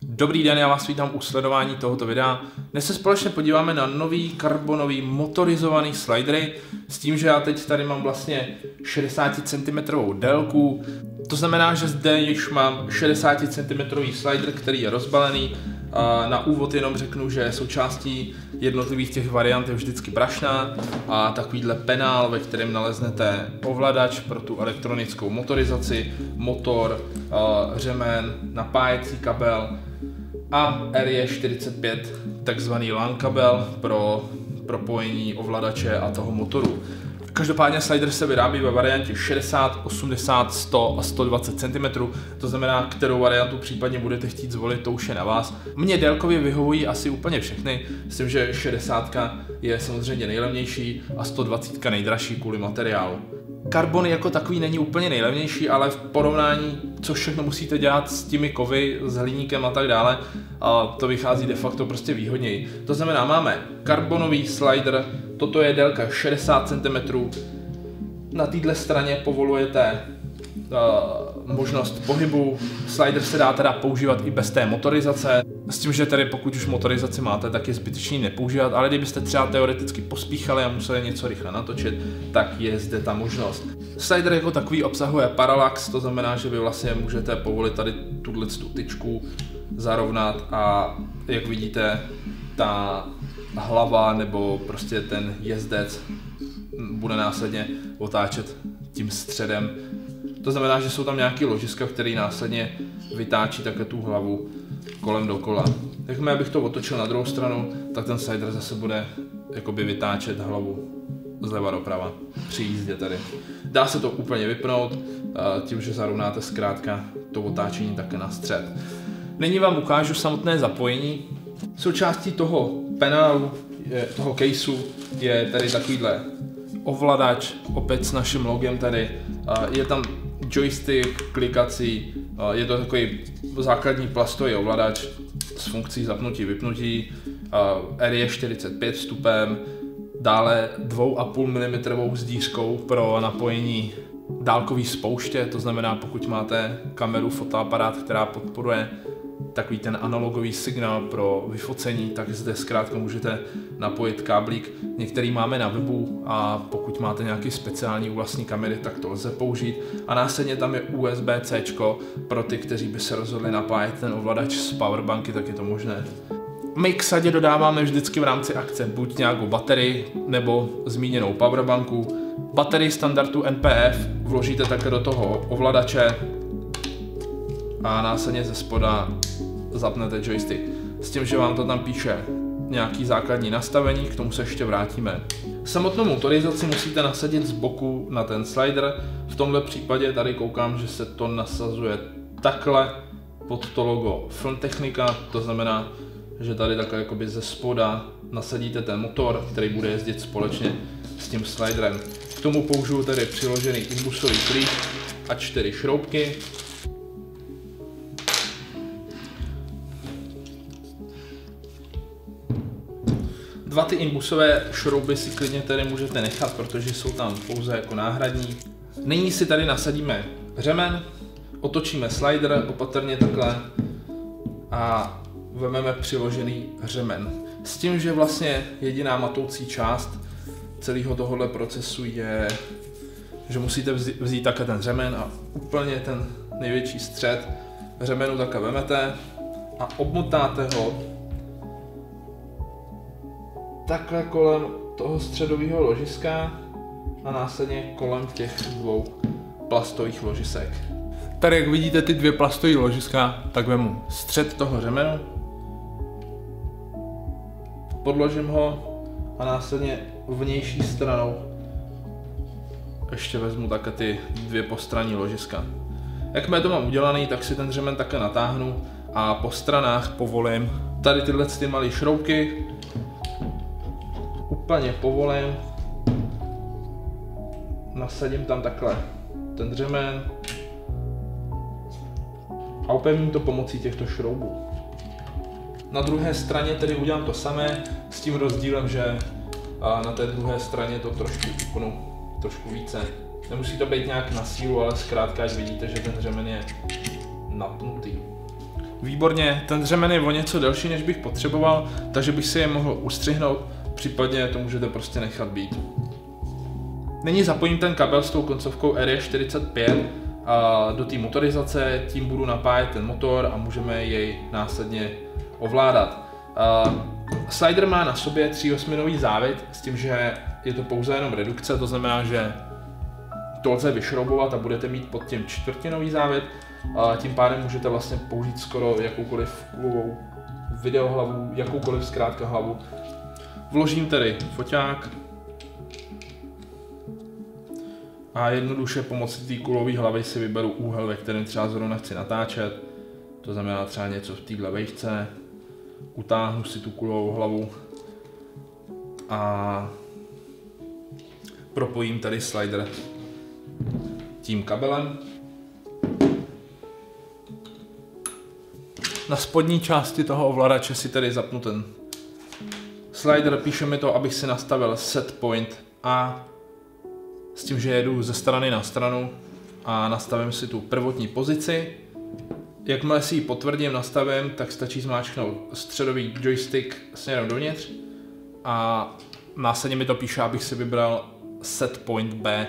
Dobrý den, já vás vítám u sledování tohoto videa. Dnes se společně podíváme na nový karbonový motorizovaný slidery s tím, že já teď tady mám vlastně 60 cm délku. To znamená, že zde již mám 60 cm slider, který je rozbalený. Na úvod jenom řeknu, že součástí jednotlivých těch variant je vždycky brašna a takovýhle penál, ve kterém naleznete ovladač pro tu elektronickou motorizaci, motor, řemen, napájecí kabel a RJ45, takzvaný LAN kabel pro propojení ovladače a toho motoru. Každopádně slider se vyrábí ve variantě 60, 80, 100 a 120 cm, to znamená, kterou variantu případně budete chtít zvolit, to už je na vás. Mně délkově vyhovují asi úplně všechny, s tím, že 60 je samozřejmě nejlevnější a 120 nejdražší kvůli materiálu. Karbon jako takový není úplně nejlevnější, ale v porovnání, co všechno musíte dělat s těmi kovy, s hliníkem a tak dále, to vychází de facto prostě výhodněji. To znamená, máme karbonový slider, toto je délka 60 cm, na této straně povolujete možnost pohybu, slider se dá teda používat i bez té motorizace, s tím, že tedy pokud už motorizaci máte, tak je zbytečný nepoužívat, ale kdybyste třeba teoreticky pospíchali a museli něco rychle natočit, tak je zde ta možnost. Slider jako takový obsahuje parallax, to znamená, že vy vlastně můžete povolit tady tuhle tyčku zarovnat a jak vidíte, ta hlava nebo prostě ten jezdec bude následně otáčet tím středem. To znamená, že jsou tam nějaké ložiska, které následně vytáčí také tu hlavu kolem dokola. Jakmile bych to otočil na druhou stranu, tak ten slider zase bude jakoby vytáčet hlavu zleva doprava při jízdě tady. Dá se to úplně vypnout tím, že zarovnáte zkrátka to otáčení také na střed. Nyní vám ukážu samotné zapojení. Součástí toho penálu, toho caseu, je tady takovýhle ovladač, opět s naším logem tady. Je tam joystick, klikací, je to takový základní plastový ovladač s funkcí zapnutí, vypnutí, RJ45 vstupem, dále 2,5 mm zdířkou pro napojení dálkový spouště, to znamená, pokud máte kameru, fotoaparát, která podporuje takový ten analogový signál pro vyfocení, tak zde zkrátka můžete napojit káblík. Některý máme na webu a pokud máte nějaký speciální vlastní kamery, tak to lze použít. A následně tam je USB-C pro ty, kteří by se rozhodli napájet ten ovladač z powerbanky, tak je to možné. My k sadě dodáváme vždycky v rámci akce buď nějakou baterii nebo zmíněnou powerbanku. Baterii standardu NPF vložíte také do toho ovladače a následně ze spoda zapnete joystick. S tím, že vám to tam píše nějaký základní nastavení, k tomu se ještě vrátíme. Samotnou motorizaci musíte nasadit z boku na ten slider. V tomhle případě tady koukám, že se to nasazuje takhle pod to logo Filmtechnika, to znamená, že tady takhle jakoby ze spoda nasadíte ten motor, který bude jezdit společně s tím sliderem. K tomu použiju tady přiložený inbusový klíč a 4 šroubky. Dva ty inbusové šrouby si klidně tady můžete nechat, protože jsou tam pouze jako náhradní. Nyní si tady nasadíme řemen, otočíme slider opatrně takhle a vezmeme přiložený řemen. S tím, že vlastně jediná matoucí část celého tohohle procesu je, že musíte vzít také ten řemen a úplně ten největší střed řemenu také vemete a obmotáte ho takhle kolem toho středového ložiska a následně kolem těch dvou plastových ložisek. Tady jak vidíte ty dvě plastové ložiska, tak vemu střed toho řemenu, podložím ho a následně vnější stranou ještě vezmu také ty dvě postranní ložiska. Jakmile to mám udělaný, tak si ten řemen také natáhnu a po stranách povolím tady tyhle ty malé šroubky, úplně povolím, nasadím tam takhle ten řemen a upevním to pomocí těchto šroubů. Na druhé straně tedy udělám to samé, s tím rozdílem, že na té druhé straně to trošku upnu, trošku více. Nemusí to být nějak na sílu, ale zkrátka, ať vidíte, že ten řemen je napnutý. Výborně, ten dřemen je o něco delší, než bych potřeboval, takže bych si je mohl ustřihnout, případně to můžete prostě nechat být. Nyní zapojím ten kabel s tou koncovkou RE45 do té motorizace, tím budu napájet ten motor a můžeme jej následně ovládat. Slider má na sobě 3/8 závit s tím, že je to pouze jenom redukce, to znamená, že to lze vyšroubovat a budete mít pod tím 1/4 závit. Tím pádem můžete vlastně použít skoro jakoukoliv kulovou videohlavu, jakoukoliv zkrátka hlavu. Vložím tedy foťák a jednoduše pomocí té kulové hlavy si vyberu úhel, ve kterém třeba zrovna chci natáčet. To znamená třeba něco v téhle vejšce. Utáhnu si tu kulovou hlavu a propojím tady slider tím kabelem. Na spodní části toho ovladače si tedy zapnu ten slider, píše mi to, abych si nastavil set point A s tím, že jedu ze strany na stranu a nastavím si tu prvotní pozici. Jakmile si ji potvrdím, nastavím, tak stačí zmáčknout středový joystick směrem dovnitř a následně mi to píše, abych si vybral set point B,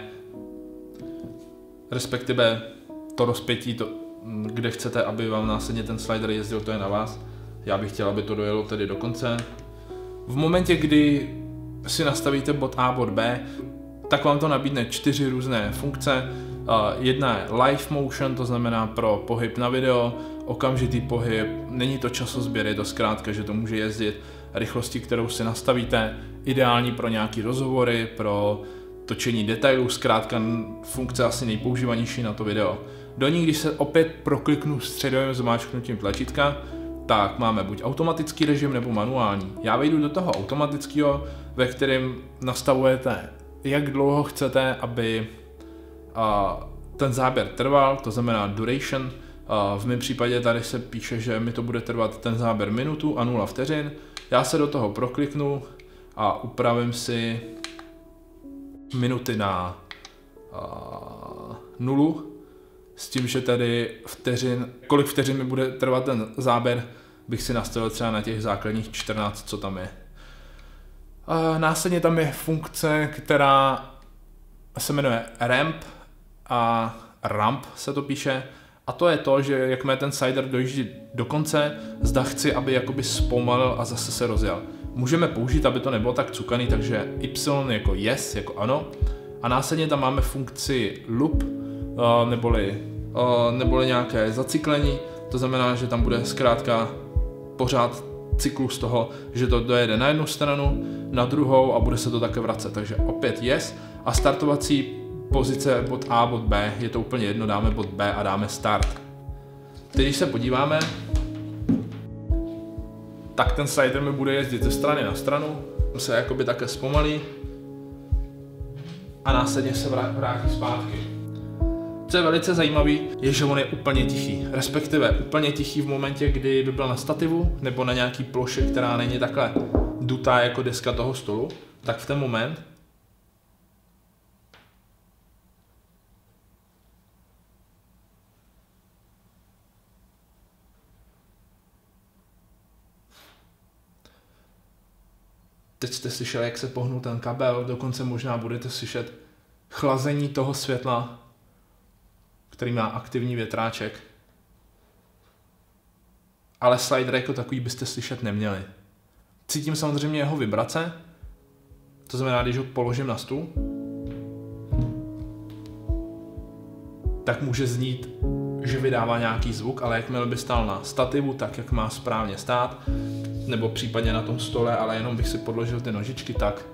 respektive to rozpětí, kde chcete, aby vám následně ten slider jezdil, to je na vás. Já bych chtěl, aby to dojelo tedy do konce. V momentě, kdy si nastavíte bod A, bod B, tak vám to nabídne 4 různé funkce. Jedna je live motion, to znamená pro pohyb na video, okamžitý pohyb, není to časozběr, je to zkrátka, že to může jezdit rychlosti, kterou si nastavíte, ideální pro nějaký rozhovory, pro točení detailů, zkrátka funkce asi nejpoužívanější na to video. Do ní, když se opět prokliknu středovým zmáčknutím tlačítka, tak máme buď automatický režim nebo manuální. Já vejdu do toho automatického, ve kterém nastavujete, jak dlouho chcete, aby ten záběr trval, to znamená duration. V mém případě tady se píše, že mi to bude trvat ten záběr minutu a 0 vteřin. Já se do toho prokliknu a upravím si minuty na 0, s tím, že tady kolik vteřin mi bude trvat ten záběr, bych si nastavil třeba na těch základních 14, co tam je. Následně tam je funkce, která se jmenuje ramp a ramp se to píše, a to je to, že jakmile ten slider dojíždí do konce, zda chci, aby jakoby zpomalil a zase se rozjel. Můžeme použít, aby to nebylo tak cukaný, takže Y jako yes, jako ano, a následně tam máme funkci loop, neboli nějaké zacyklení, to znamená, že tam bude zkrátka pořád cyklus toho, že to dojede na jednu stranu, na druhou a bude se to také vracet, takže opět yes, a startovací pozice bod A, bod B, je to úplně jedno, dáme bod B a dáme start. Teď když se podíváme, tak ten slider mi bude jezdit ze strany na stranu, se jakoby také zpomalí a následně se vrátí zpátky. Co je velice zajímavý, je, že on je úplně tichý, respektive úplně tichý v momentě, kdy by byl na stativu nebo na nějaký ploše, která není takhle dutá jako deska toho stolu, tak v ten moment teď jste slyšeli, jak se pohnul ten kabel, dokonce možná budete slyšet chlazení toho světla, který má aktivní větráček. Ale slider jako takový byste slyšet neměli. Cítím samozřejmě jeho vibrace, to znamená, když ho položím na stůl, tak může znít, že vydává nějaký zvuk, ale jakmile by stál na stativu, tak jak má správně stát, nebo případně na tom stole, ale jenom bych si podložil ty nožičky, tak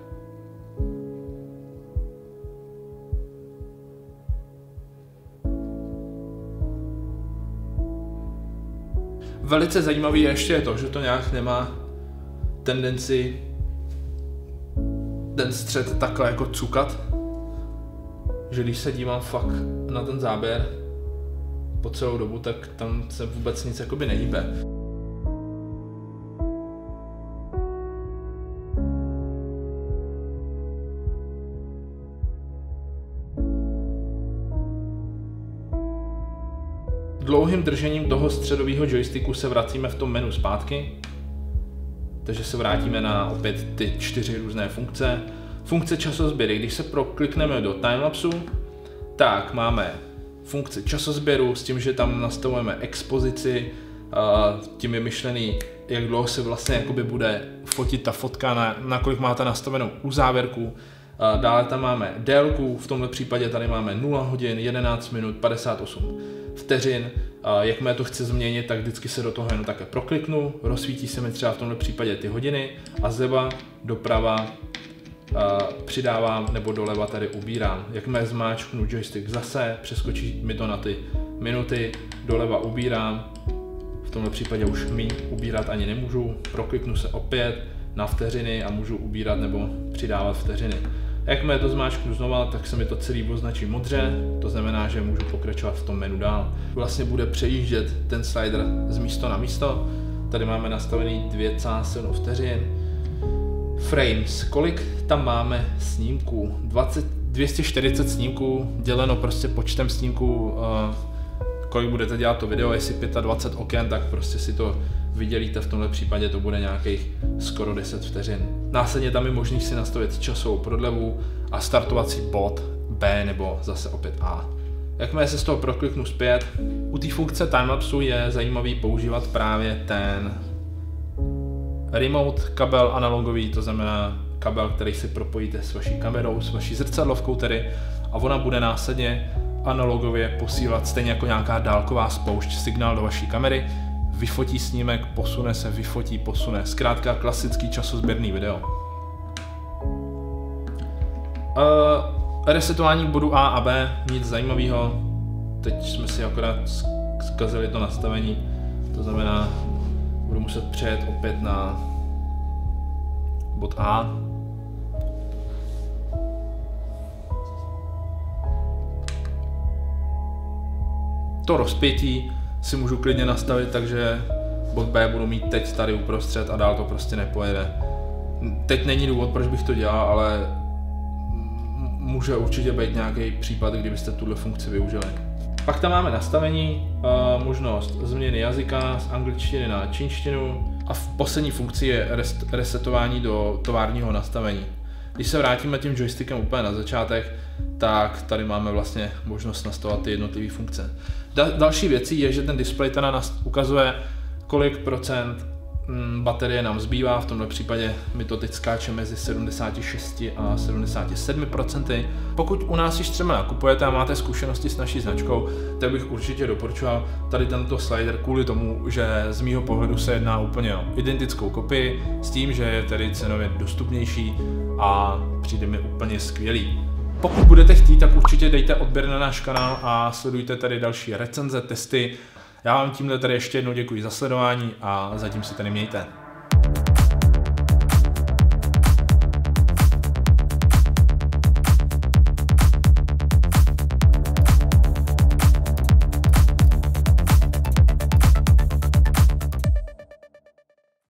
velice zajímavý je ještě to, že to nějak nemá tendenci ten střed takhle jako cukat, že když se dívám fakt na ten záběr po celou dobu, tak tam se vůbec nic jakoby nehýbe. dlouhým držením toho středového joysticku se vracíme v tom menu zpátky. Takže se vrátíme na opět ty 4 různé funkce. Funkce časozběry, když se proklikneme do timelapsu, tak máme funkci časozběru s tím, že tam nastavujeme expozici, tím je myšlený, jak dlouho se vlastně jakoby bude fotit ta fotka, na kolik máte nastavenou uzávěrku. Dále tam máme délku, v tomto případě tady máme 0 hodin, 11 minut, 58 vteřin. Jakmile to chci změnit, tak vždycky se do toho jenom také prokliknu, rozsvítí se mi třeba v tomto případě ty hodiny a zleva doprava přidávám nebo doleva tady ubírám. Jakmile zmáčknu joystick zase, přeskočí mi to na ty minuty, doleva ubírám, v tomto případě už míň ubírat ani nemůžu, prokliknu se opět na vteřiny a můžu ubírat nebo přidávat vteřiny. Jakmile to zmáčknu znova, tak se mi to celý označí modře, to znamená, že můžu pokračovat v tom menu dál. Vlastně bude přejíždět ten slider z místa na místo. Tady máme nastavený 2,7 vteřin. Frames, kolik tam máme snímků? 240 snímků děleno prostě počtem snímků, kolik budete dělat to video, jestli 25 oken, tak prostě si to vydělíte, v tomhle případě to bude nějakých skoro 10 vteřin. Následně tam je možný si nastavit časovou prodlevu a startovací bod B nebo zase opět A. Jakmile se z toho prokliknu zpět, u té funkce timelapsu je zajímavý používat právě ten remote kabel analogový, to znamená kabel, který si propojíte s vaší kamerou, s vaší zrcadlovkou tedy, a ona bude následně analogově posílat stejně jako nějaká dálková spoušť signál do vaší kamery, vyfotí snímek, posune se, vyfotí, posune. Zkrátka klasický časozběrný video. Resetování bodu A a B, nic zajímavého. Teď jsme si akorát zkazili to nastavení, to znamená, budu muset přejet opět na bod A. To rozpětí si můžu klidně nastavit, takže bod B budu mít teď tady uprostřed a dál to prostě nepojede. Teď není důvod, proč bych to dělal, ale může určitě být nějaký případ, kdybyste tuhle funkci využili. Pak tam máme nastavení, možnost změny jazyka z angličtiny na čínštinu a v poslední funkci je resetování do továrního nastavení. Když se vrátíme tím joystickem úplně na začátek, tak tady máme vlastně možnost nastavovat ty jednotlivé funkce. Další věcí je, že ten displej teda nás ukazuje, kolik procent baterie nám zbývá, v tomto případě mi to teď skáče mezi 76 a 77%. Pokud u nás již třeba nakupujete a máte zkušenosti s naší značkou, tak bych určitě doporučoval tady tento slider kvůli tomu, že z mýho pohledu se jedná úplně o identickou kopii, s tím, že je tedy cenově dostupnější a přijde mi úplně skvělý. Pokud budete chtít, tak určitě dejte odběr na náš kanál a sledujte tady další recenze, testy. Já vám tímhle tady ještě jednou děkuji za sledování a zatím si tady mějte.